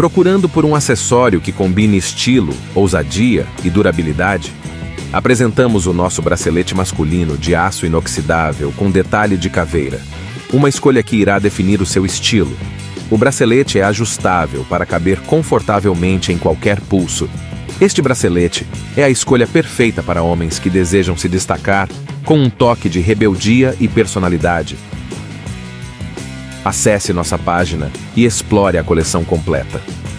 Procurando por um acessório que combine estilo, ousadia e durabilidade? Apresentamos o nosso bracelete masculino de aço inoxidável com detalhe de caveira. Uma escolha que irá definir o seu estilo. O bracelete é ajustável para caber confortavelmente em qualquer pulso. Este bracelete é a escolha perfeita para homens que desejam se destacar com um toque de rebeldia e personalidade. Acesse nossa página e explore a coleção completa.